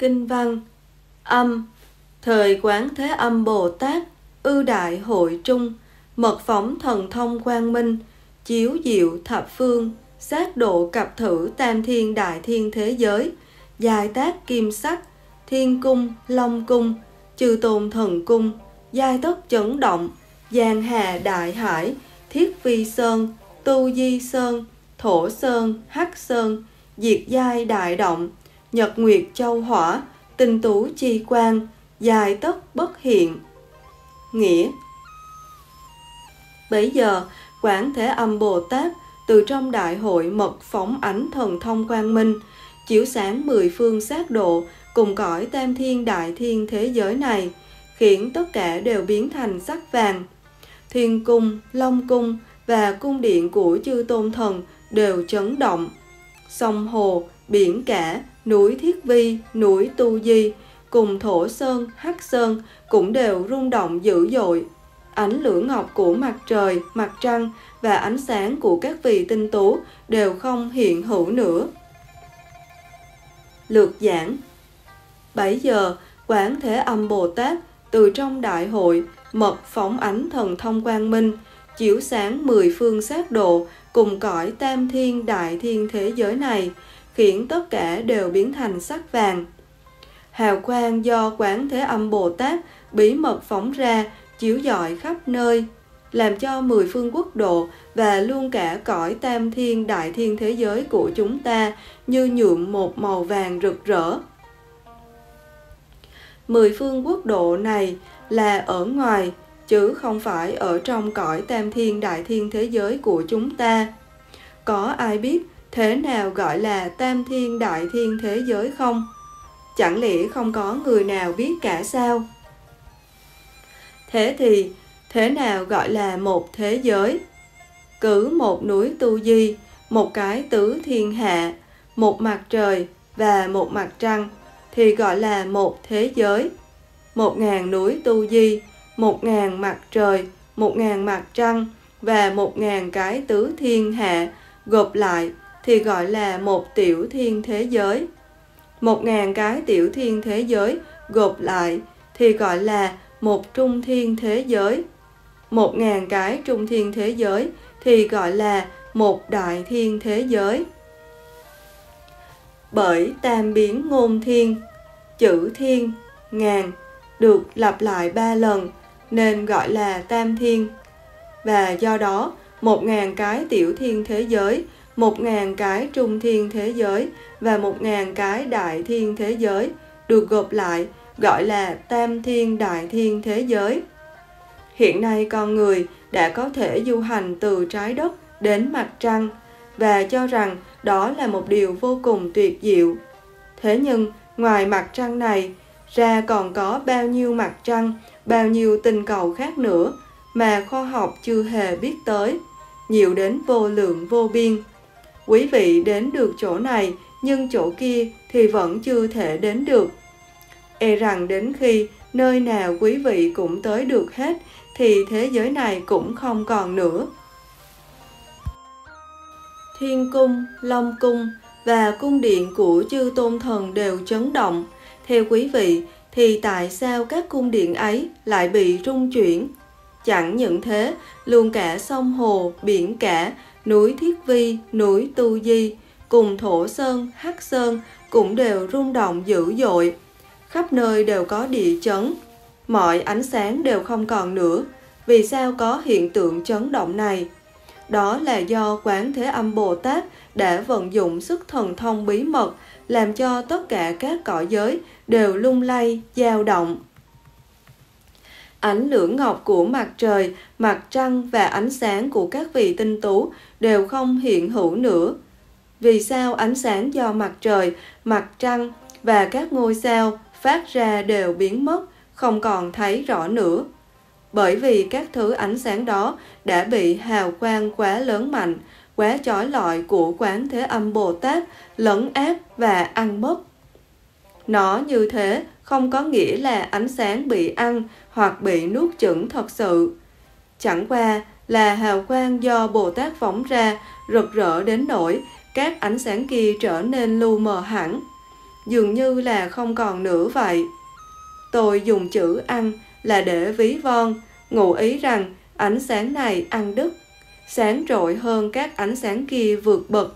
Kinh văn. Âm. Thời Quán Thế Âm Bồ Tát, ư đại hội trung, mật phóng thần thông quang minh, chiếu diệu thập phương, sát độ cập thử tam thiên đại thiên thế giới, giai tác kim sắc, thiên cung, long cung, chư tôn thần cung, giai tất chấn động, giang hà đại hải, thiết vi sơn, tu di sơn, thổ sơn, hắc sơn, diệt giai đại động, nhật nguyệt châu hỏa, tinh tú chi quang, dài tất bất hiện. Nghĩa: bấy giờ Quán Thế Âm Bồ Tát từ trong đại hội mật phóng ánh thần thông quang minh, chiếu sáng mười phương sát độ cùng cõi tam thiên đại thiên thế giới này, khiến tất cả đều biến thành sắc vàng. Thiên cung, long cung và cung điện của chư tôn thần đều chấn động. Sông hồ, biển cả, núi Thiết Vi, núi Tu Di cùng thổ sơn, hắc sơn cũng đều rung động dữ dội. Ánh lửa ngọc của mặt trời, mặt trăng và ánh sáng của các vị tinh tú đều không hiện hữu nữa. Lược giảng. Bấy giờ Quán Thế Âm Bồ Tát từ trong đại hội mật phóng ánh thần thông quang minh, chiếu sáng mười phương sát độ cùng cõi tam thiên đại thiên thế giới này, khiến tất cả đều biến thành sắc vàng. Hào quang do Quán Thế Âm Bồ Tát bí mật phóng ra chiếu rọi khắp nơi, làm cho mười phương quốc độ và luôn cả cõi tam thiên đại thiên thế giới của chúng ta như nhuộm một màu vàng rực rỡ. Mười phương quốc độ này là ở ngoài, chứ không phải ở trong cõi tam thiên đại thiên thế giới của chúng ta. Có ai biết thế nào gọi là tam thiên đại thiên thế giới không? Chẳng lẽ không có người nào biết cả sao? Thế thì thế nào gọi là một thế giới? Cứ một núi Tu Di, một cái tứ thiên hạ, một mặt trời và một mặt trăng thì gọi là một thế giới. 1000 núi Tu Di, 1000 mặt trời, 1000 mặt trăng và 1000 cái tứ thiên hạ gộp lại thì gọi là một tiểu thiên thế giới. 1000 cái tiểu thiên thế giới gộp lại thì gọi là một trung thiên thế giới. 1000 cái trung thiên thế giới thì gọi là một đại thiên thế giới. Bởi tam biến ngôn thiên, chữ thiên, ngàn được lặp lại 3 lần nên gọi là tam thiên. Và do đó 1000 cái tiểu thiên thế giới, 1000 cái trung thiên thế giới và 1000 cái đại thiên thế giới được gộp lại gọi là tam thiên đại thiên thế giới. Hiện nay con người đã có thể du hành từ trái đất đến mặt trăng và cho rằng đó là một điều vô cùng tuyệt diệu. Thế nhưng ngoài mặt trăng này ra còn có bao nhiêu mặt trăng, bao nhiêu tinh cầu khác nữa mà khoa học chưa hề biết tới, nhiều đến vô lượng vô biên. Quý vị đến được chỗ này nhưng chỗ kia thì vẫn chưa thể đến được. E rằng đến khi nơi nào quý vị cũng tới được hết thì thế giới này cũng không còn nữa. Thiên cung, long cung và cung điện của chư tôn thần đều chấn động. Theo quý vị thì tại sao các cung điện ấy lại bị rung chuyển? Chẳng những thế, luôn cả sông hồ, biển cả, núi Thiết Vi, núi Tu Di cùng thổ sơn, hắc sơn cũng đều rung động dữ dội. Khắp nơi đều có địa chấn, mọi ánh sáng đều không còn nữa. Vì sao có hiện tượng chấn động này? Đó là do Quán Thế Âm Bồ Tát đã vận dụng sức thần thông bí mật, làm cho tất cả các cõi giới đều lung lay, dao động. Ánh lửa ngọc của mặt trời, mặt trăng và ánh sáng của các vị tinh tú đều không hiện hữu nữa. Vì sao ánh sáng do mặt trời, mặt trăng và các ngôi sao phát ra đều biến mất, không còn thấy rõ nữa? Bởi vì các thứ ánh sáng đó đã bị hào quang quá lớn mạnh, quá chói lọi của Quán Thế Âm Bồ Tát lấn át và ăn mất. Nó như thế không có nghĩa là ánh sáng bị ăn hoặc bị nuốt chửng thật sự. Chẳng qua là hào quang do Bồ Tát phóng ra rực rỡ đến nỗi các ánh sáng kia trở nên lu mờ hẳn. dường như là không còn nữa vậy. Tôi dùng chữ ăn là để ví von, ngụ ý rằng ánh sáng này ăn đứt, sáng rọi hơn các ánh sáng kia vượt bậc.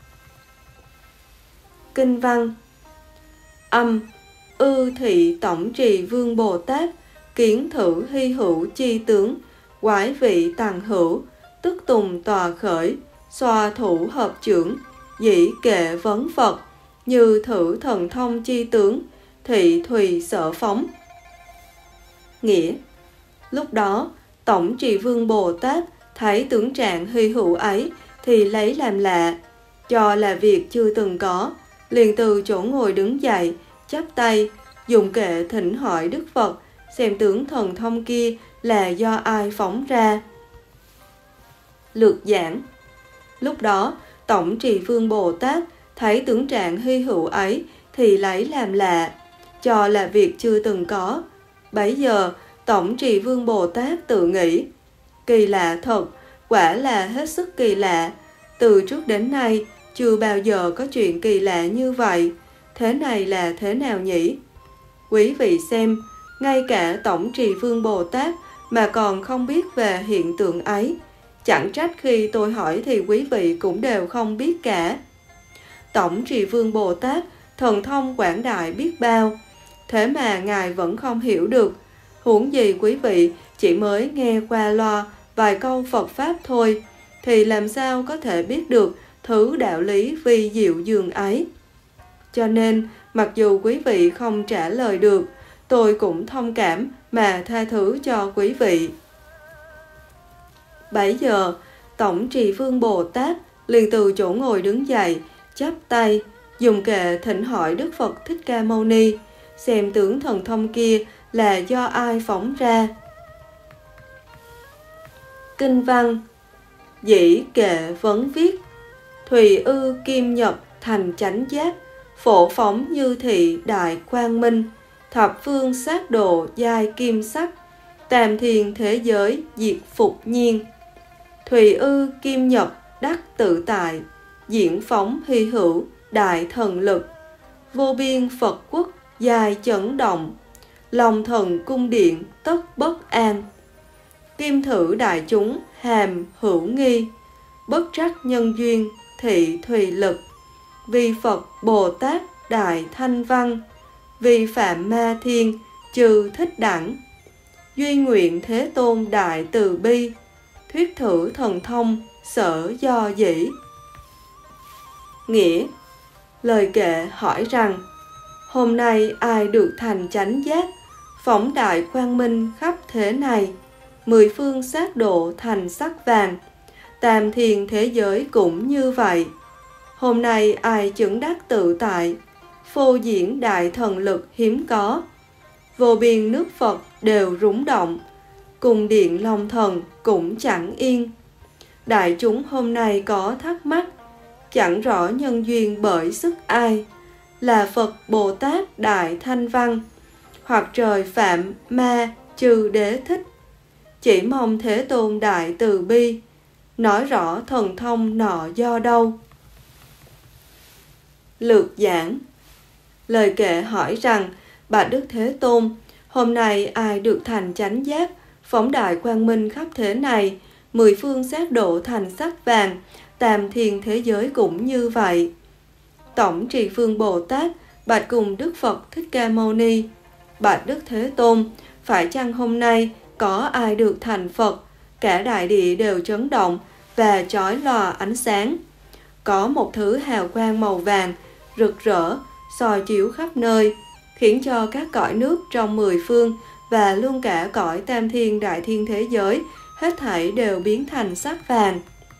Kinh văn. Âm. Ư thị tổng trì vương Bồ Tát, kiến thử hy hữu chi tướng, quái vị tằng hữu, tức tùng tòa khởi, xoa thủ hợp trưởng, dĩ kệ vấn Phật, như thử thần thông chi tướng, thị thùy sở phóng. Nghĩa. Lúc đó, tổng trì vương Bồ Tát thấy tướng trạng hy hữu ấy thì lấy làm lạ, cho là việc chưa từng có, liền từ chỗ ngồi đứng dậy, chắp tay, dùng kệ thỉnh hỏi Đức Phật xem tướng thần thông kia là do ai phóng ra. Lược giảng. Lúc đó, tổng trì vương Bồ Tát thấy tướng trạng hy hữu ấy thì lấy làm lạ, cho là việc chưa từng có. Bấy giờ, tổng trì vương Bồ Tát tự nghĩ, kỳ lạ thật, quả là hết sức kỳ lạ. Từ trước đến nay, chưa bao giờ có chuyện kỳ lạ như vậy. Thế này là thế nào nhỉ? Quý vị xem, ngay cả tổng trì vương Bồ Tát mà còn không biết về hiện tượng ấy. Chẳng trách khi tôi hỏi thì quý vị cũng đều không biết cả. Tổng trì vương Bồ Tát thần thông quảng đại biết bao, thế mà Ngài vẫn không hiểu được. Huống gì quý vị chỉ mới nghe qua loa vài câu Phật Pháp thôi, thì làm sao có thể biết được thứ đạo lý vi diệu dường ấy. Cho nên, mặc dù quý vị không trả lời được, tôi cũng thông cảm mà tha thứ cho quý vị. Bấy giờ, tổng trì vương Bồ Tát liền từ chỗ ngồi đứng dậy, chắp tay, dùng kệ thỉnh hỏi Đức Phật Thích Ca Mâu Ni xem tướng thần thông kia là do ai phóng ra. Kinh văn. Dĩ kệ vấn viết, thùy ư kim nhập thành chánh giác, phổ phóng như thị đại quang minh, thập phương sát độ giai kim sắc, tam thiền thế giới diệt phục nhiên. Thùy ư kim nhập đắc tự tại, diễn phóng hy hữu đại thần lực, vô biên Phật quốc giai chấn động, lòng thần cung điện tất bất an. Kim thử đại chúng hàm hữu nghi, bất trắc nhân duyên thị thùy lực, vì Phật Bồ Tát đại thanh văn, vì Phạm Ma Thiên trừ thích đẳng, duy nguyện Thế Tôn đại từ bi, thuyết thử thần thông sở do dĩ. Nghĩa. Lời kệ hỏi rằng, hôm nay ai được thành chánh giác, phóng đại quang minh khắp thế này, mười phương sát độ thành sắc vàng, tam thiền thế giới cũng như vậy. Hôm nay ai chứng đắc tự tại, phô diễn đại thần lực hiếm có, vô biên nước Phật đều rúng động, cung điện Long Thần cũng chẳng yên. Đại chúng hôm nay có thắc mắc, chẳng rõ nhân duyên bởi sức ai, là Phật Bồ Tát đại thanh văn, hoặc trời Phạm Ma trừ đế thích. Chỉ mong Thế Tôn đại từ bi, nói rõ thần thông nọ do đâu. Lược giảng. Lời kệ hỏi rằng, bạch Đức Thế Tôn, hôm nay ai được thành chánh giác, phóng đại quang minh khắp thế này, mười phương sát độ thành sắc vàng, tam thiền thế giới cũng như vậy. Tổng trì vương Bồ Tát bạch cùng Đức Phật Thích Ca Mâu Ni, bạch Đức Thế Tôn, phải chăng hôm nay có ai được thành Phật, cả đại địa đều chấn động và chói lòa ánh sáng. Có một thứ hào quang màu vàng, rực rỡ, soi chiếu khắp nơi, khiến cho các cõi nước trong mười phương và luôn cả cõi tam thiên đại thiên thế giới, hết thảy đều biến thành sắc vàng.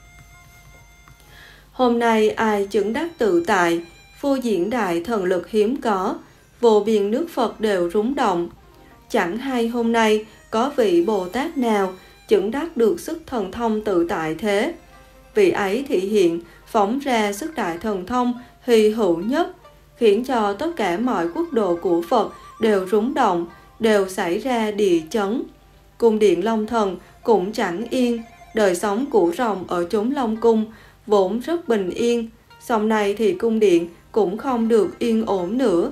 Hôm nay ai chứng đắc tự tại, phô diễn đại thần lực hiếm có, vô biên nước Phật đều rúng động. Chẳng hay hôm nay có vị Bồ Tát nào chứng đắc được sức thần thông tự tại thế. Vị ấy thị hiện phóng ra sức đại thần thông hy hữu nhất, khiến cho tất cả mọi quốc độ của Phật đều rúng động, đều xảy ra địa chấn. Cung điện Long Thần cũng chẳng yên, đời sống của rồng ở chốn Long Cung vốn rất bình yên, sau này thì cung điện cũng không được yên ổn nữa.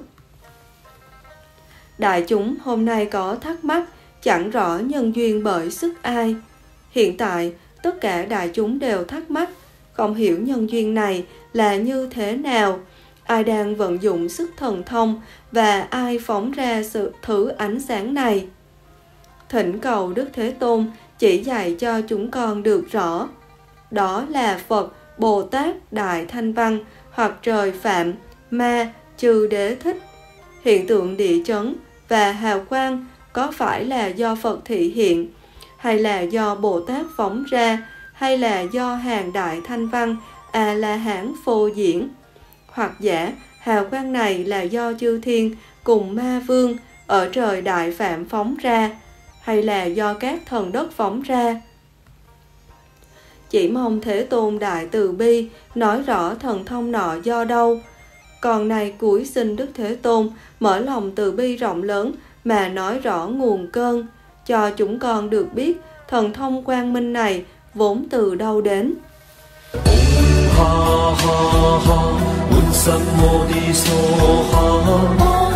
Đại chúng hôm nay có thắc mắc, chẳng rõ nhân duyên bởi sức ai. Hiện tại, tất cả đại chúng đều thắc mắc, không hiểu nhân duyên này là như thế nào, ai đang vận dụng sức thần thông và ai phóng ra sự thứ ánh sáng này. Thỉnh cầu Đức Thế Tôn chỉ dạy cho chúng con được rõ. Đó là Phật, Bồ Tát, Đại Thanh Văn hoặc trời Phạm, Ma, Chư Đế thích. Hiện tượng địa chấn và hào quang có phải là do Phật thị hiện, hay là do Bồ Tát phóng ra, hay là do hàng Đại Thanh Văn, A-la-hán phô diễn? Hoặc giả hào quang này là do chư thiên cùng ma vương ở trời Đại Phạm phóng ra, hay là do các thần đất phóng ra? Chỉ mong Thế Tôn Đại Từ Bi nói rõ thần thông nọ do đâu. Còn này cúi xin Đức Thế Tôn mở lòng từ bi rộng lớn mà nói rõ nguồn cơn, cho chúng con được biết thần thông quang minh này vốn từ đâu đến. Ha ha ha,